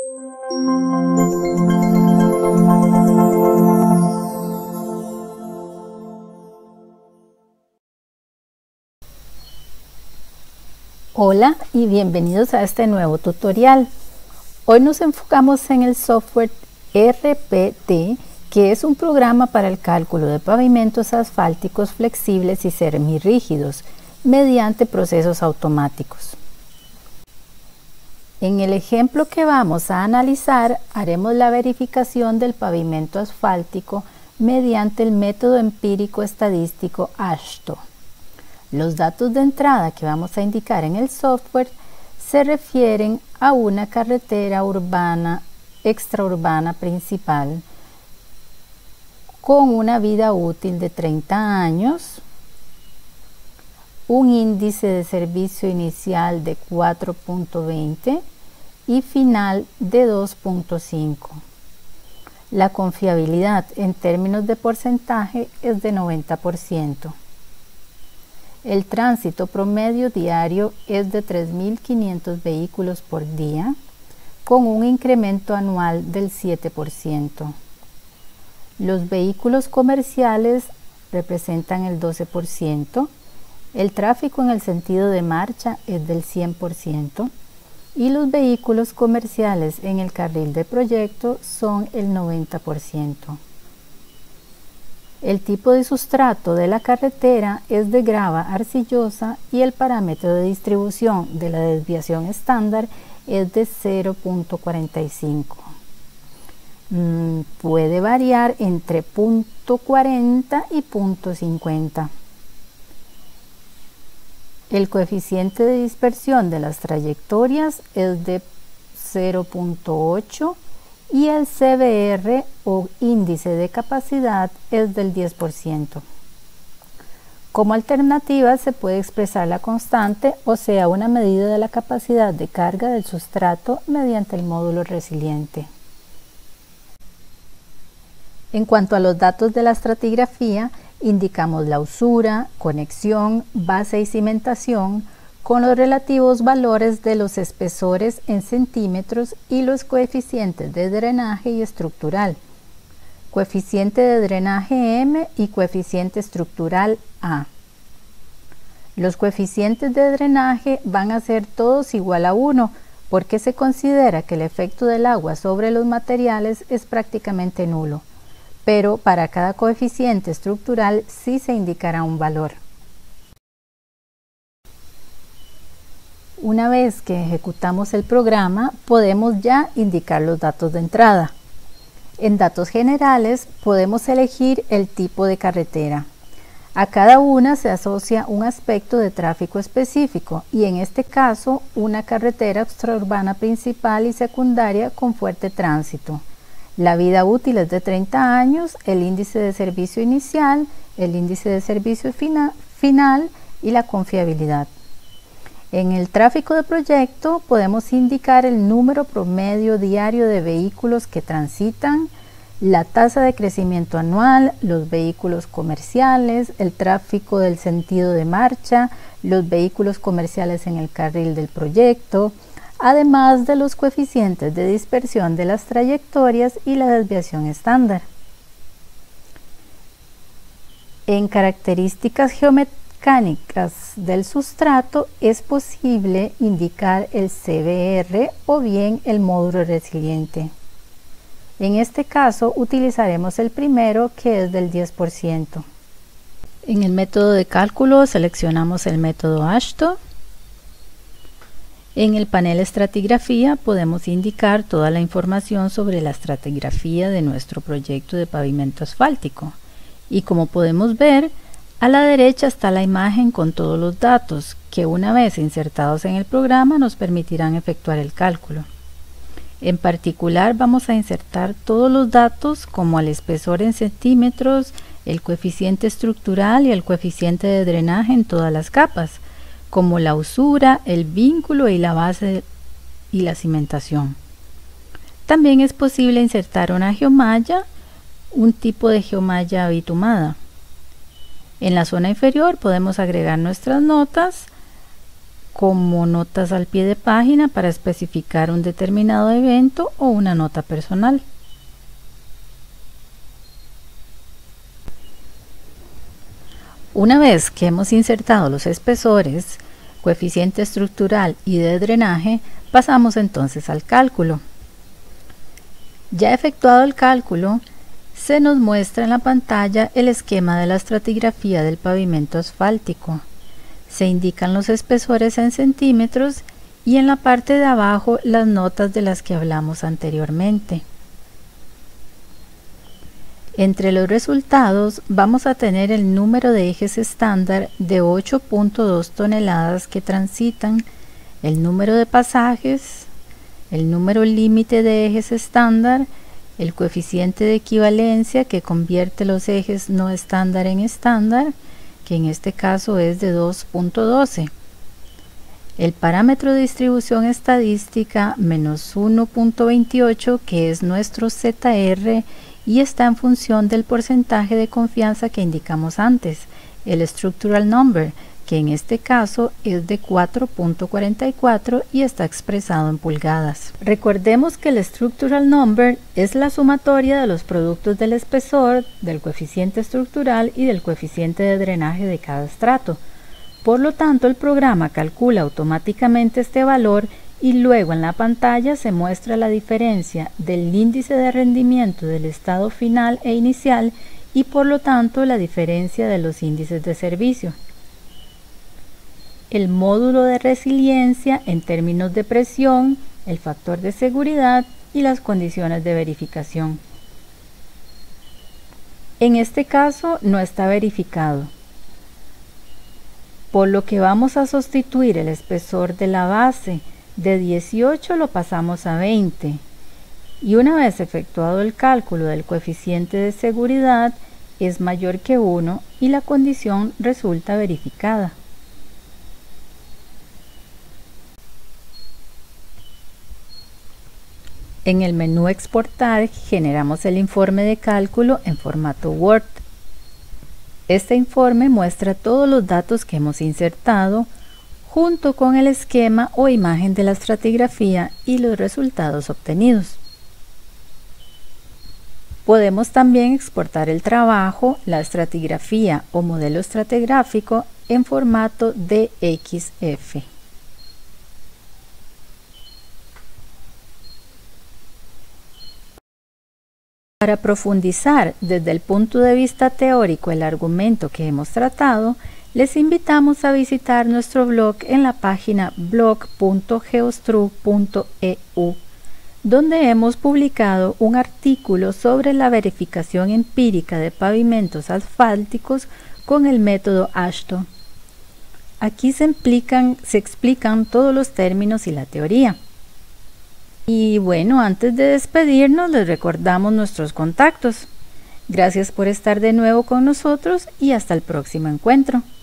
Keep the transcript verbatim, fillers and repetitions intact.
Hola y bienvenidos a este nuevo tutorial. Hoy nos enfocamos en el software R P T, que es un programa para el cálculo de pavimentos asfálticos flexibles y semirrígidos mediante procesos automáticos. En el ejemplo que vamos a analizar, haremos la verificación del pavimento asfáltico mediante el método empírico estadístico AASHTO. Los datos de entrada que vamos a indicar en el software se refieren a una carretera urbana extraurbana principal con una vida útil de treinta años, un índice de servicio inicial de cuatro punto veinte y final de dos punto cinco. La confiabilidad en términos de porcentaje es de noventa por ciento. El tránsito promedio diario es de tres mil quinientos vehículos por día, con un incremento anual del siete por ciento. Los vehículos comerciales representan el doce por ciento, el tráfico en el sentido de marcha es del cien por ciento y los vehículos comerciales en el carril de proyecto son el noventa por ciento. El tipo de sustrato de la carretera es de grava arcillosa y el parámetro de distribución de la desviación estándar es de cero punto cuarenta y cinco. Mm, puede variar entre punto cuarenta y punto cincuenta. El coeficiente de dispersión de las trayectorias es de cero punto ocho y el C B R o índice de capacidad es del diez por ciento. Como alternativa se puede expresar la constante, o sea, una medida de la capacidad de carga del sustrato mediante el módulo resiliente. En cuanto a los datos de la estratigrafía, indicamos la usura, conexión, base y cimentación, con los relativos valores de los espesores en centímetros y los coeficientes de drenaje y estructural, coeficiente de drenaje M y coeficiente estructural A. Los coeficientes de drenaje van a ser todos igual a uno porque se considera que el efecto del agua sobre los materiales es prácticamente nulo, pero para cada coeficiente estructural sí se indicará un valor. Una vez que ejecutamos el programa, podemos ya indicar los datos de entrada. En datos generales podemos elegir el tipo de carretera. A cada una se asocia un aspecto de tráfico específico y en este caso una carretera extraurbana principal y secundaria con fuerte tránsito. La vida útil es de treinta años, el índice de servicio inicial, el índice de servicio fina, final y la confiabilidad. En el tráfico de proyecto podemos indicar el número promedio diario de vehículos que transitan, la tasa de crecimiento anual, los vehículos comerciales, el tráfico del sentido de marcha, los vehículos comerciales en el carril del proyecto, además de los coeficientes de dispersión de las trayectorias y la desviación estándar. En características geométricas mecánicas del sustrato es posible indicar el C B R o bien el módulo resiliente. En este caso utilizaremos el primero, que es del diez por ciento. En el método de cálculo seleccionamos el método AASHTO. En el panel estratigrafía podemos indicar toda la información sobre la estratigrafía de nuestro proyecto de pavimento asfáltico y como podemos ver, a la derecha está la imagen con todos los datos que una vez insertados en el programa nos permitirán efectuar el cálculo. En particular vamos a insertar todos los datos como el espesor en centímetros, el coeficiente estructural y el coeficiente de drenaje en todas las capas, como la usura, el vínculo y la base y la cimentación. También es posible insertar una geomalla, un tipo de geomalla bitumada. En la zona inferior podemos agregar nuestras notas como notas al pie de página para especificar un determinado evento o una nota personal. Una vez que hemos insertado los espesores, coeficiente estructural y de drenaje, pasamos entonces al cálculo. Ya efectuado el cálculo, se nos muestra en la pantalla el esquema de la estratigrafía del pavimento asfáltico. Se indican los espesores en centímetros y en la parte de abajo las notas de las que hablamos anteriormente. Entre los resultados vamos a tener el número de ejes estándar de ocho punto dos toneladas que transitan, el número de pasajes, el número límite de ejes estándar, el coeficiente de equivalencia que convierte los ejes no estándar en estándar, que en este caso es de dos punto doce. El parámetro de distribución estadística menos uno punto veintiocho, que es nuestro Z R y está en función del porcentaje de confianza que indicamos antes, el structural number, que en este caso es de cuatro punto cuarenta y cuatro y está expresado en pulgadas. Recordemos que el structural number es la sumatoria de los productos del espesor, del coeficiente estructural y del coeficiente de drenaje de cada estrato. Por lo tanto, el programa calcula automáticamente este valor y luego en la pantalla se muestra la diferencia del índice de rendimiento del estado final e inicial y por lo tanto la diferencia de los índices de servicio. El módulo de resiliencia en términos de presión, el factor de seguridad y las condiciones de verificación. En este caso no está verificado, por lo que vamos a sustituir el espesor de la base de dieciocho lo pasamos a veinte y una vez efectuado el cálculo del coeficiente de seguridad es mayor que uno y la condición resulta verificada. En el menú Exportar generamos el informe de cálculo en formato Word. Este informe muestra todos los datos que hemos insertado junto con el esquema o imagen de la estratigrafía y los resultados obtenidos. Podemos también exportar el trabajo, la estratigrafía o modelo estratigráfico en formato D X F. Para profundizar desde el punto de vista teórico el argumento que hemos tratado, les invitamos a visitar nuestro blog en la página blog punto geostru punto e u, donde hemos publicado un artículo sobre la verificación empírica de pavimentos asfálticos con el método AASHTO. Aquí se explican, se explican todos los términos y la teoría. Y bueno, antes de despedirnos les recordamos nuestros contactos. Gracias por estar de nuevo con nosotros y hasta el próximo encuentro.